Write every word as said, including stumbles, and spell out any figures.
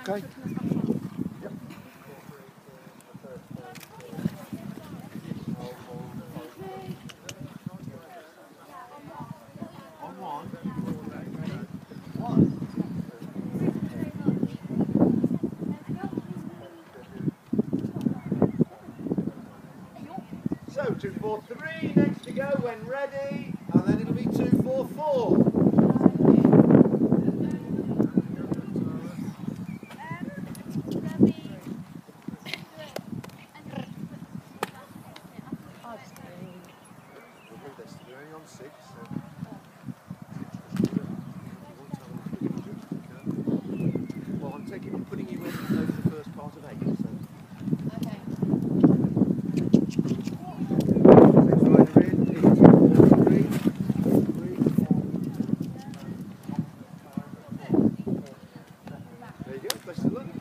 Okay. Yep. On one. One. So two four three next to go when ready, and then it'll be two four four. You're only on six. So. Well, I'm taking, I'm putting you in over the first part of eight. So. Okay. Six rider in, eight, four, three, three. There you go. Best of luck.